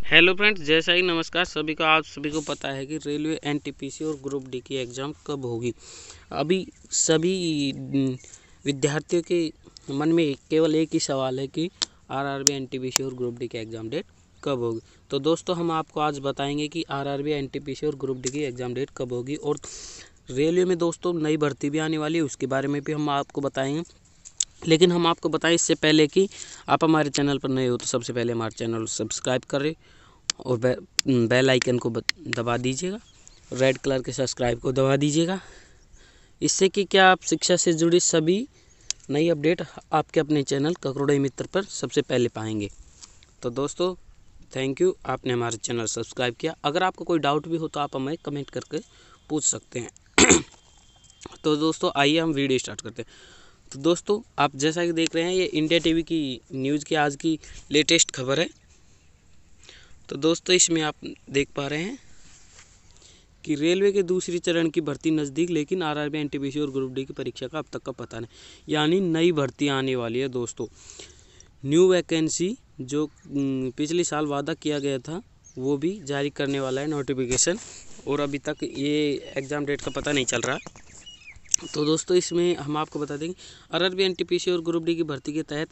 Hello friends, जैसा ही नमस्कार सभी को। आप सभी को पता है कि रेलवे एनटीपीसी और ग्रुप डी की एग्ज़ाम कब होगी। अभी सभी विद्यार्थियों के मन में केवल एक ही सवाल है कि आरआरबी एनटीपीसी और ग्रुप डी की एग्ज़ाम डेट कब होगी। तो दोस्तों, हम आपको आज बताएंगे कि आरआरबी एनटीपीसी और ग्रुप डी की एग्ज़ाम डेट कब होगी। और रेलवे में दोस्तों नई भर्ती भी आने वाली है, उसके बारे में भी हम आपको बताएंगे। लेकिन हम आपको बताएं इससे पहले कि आप हमारे चैनल पर नए हो तो सबसे पहले हमारे चैनल को सब्सक्राइब करें और बेल आइकन को दबा दीजिएगा। रेड कलर के सब्सक्राइब को दबा दीजिएगा। इससे कि क्या आप शिक्षा से जुड़ी सभी नई अपडेट आपके अपने चैनल ककरोड़े मित्र पर सबसे पहले पाएंगे। तो दोस्तों, थैंक यू, आपने हमारे चैनल सब्सक्राइब किया। अगर आपको कोई डाउट भी हो तो आप हमें कमेंट करके पूछ सकते हैं। तो दोस्तों, आइए हम वीडियो स्टार्ट करते हैं। तो दोस्तों, आप जैसा कि देख रहे हैं, ये इंडिया टीवी की न्यूज़ की आज की लेटेस्ट खबर है। तो दोस्तों, इसमें आप देख पा रहे हैं कि रेलवे के दूसरी चरण की भर्ती नज़दीक, लेकिन आरआरबी एनटीपीसी और ग्रुप डी की परीक्षा का अब तक का पता नहीं। यानी नई भर्ती आने वाली है दोस्तों। न्यू वैकेंसी जो पिछले साल वादा किया गया था वो भी जारी करने वाला है नोटिफिकेशन, और अभी तक ये एग्ज़ाम डेट का पता नहीं चल रहा। तो दोस्तों, इसमें हम आपको बता देंगे आरआरबी एनटीपीसी और ग्रुप डी की भर्ती के तहत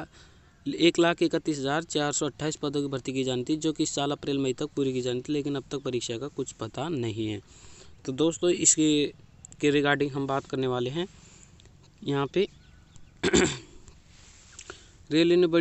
1,31,428 पदों की भर्ती की जानी थी, जो कि इस साल अप्रैल मई तक पूरी की जानी थी, लेकिन अब तक परीक्षा का कुछ पता नहीं है। तो दोस्तों, इसके के रिगार्डिंग हम बात करने वाले हैं यहाँ पे। रेलवे ने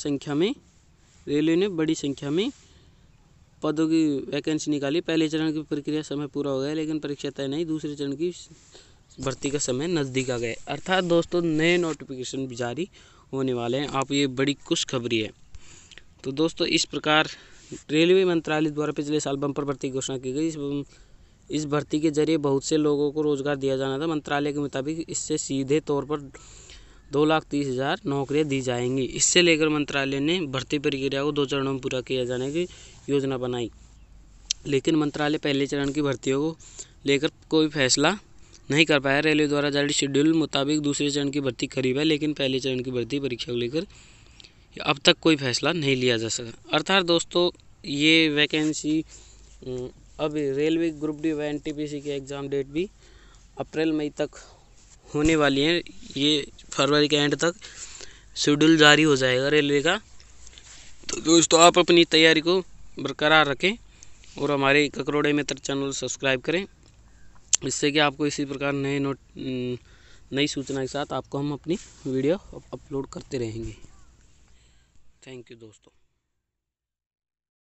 बड़ी संख्या में पदों की वैकेंसी निकाली। पहले चरण की प्रक्रिया समय पूरा हो गया, लेकिन परीक्षा तय नहीं। दूसरे चरण की भर्ती का समय नज़दीक आ गया। अर्थात दोस्तों, नए नोटिफिकेशन भी जारी होने वाले हैं। आप ये बड़ी खुशखबरी है। तो दोस्तों, इस प्रकार रेलवे मंत्रालय द्वारा पिछले साल बम्पर भर्ती की घोषणा की गई। इस भर्ती के जरिए बहुत से लोगों को रोजगार दिया जाना था। मंत्रालय के मुताबिक इससे सीधे तौर पर 2,30,000 नौकरियां दी जाएंगी। इससे लेकर मंत्रालय ने भर्ती प्रक्रिया को 2 चरणों में पूरा किया जाने की योजना बनाई, लेकिन मंत्रालय पहले चरण की भर्तियों को लेकर कोई फैसला नहीं कर पाया। रेलवे द्वारा जारी शेड्यूल मुताबिक दूसरे चरण की भर्ती करीब है, लेकिन पहले चरण की भर्ती परीक्षा को लेकर अब तक कोई फैसला नहीं लिया जा सका। अर्थात दोस्तों, ये वैकेंसी अब रेलवे ग्रुप डी व एनटीपीसी की एग्ज़ाम डेट भी अप्रैल मई तक होने वाली है। ये फरवरी के एंड तक शेड्यूल जारी हो जाएगा रेलवे का। तो दोस्तों, आप अपनी तैयारी को बरकरार रखें और हमारे ककरोड़े मित्र चैनल सब्सक्राइब करें। इससे कि आपको इसी प्रकार नई सूचना के साथ आपको हम अपनी वीडियो अपलोड करते रहेंगे। थैंक यू दोस्तों।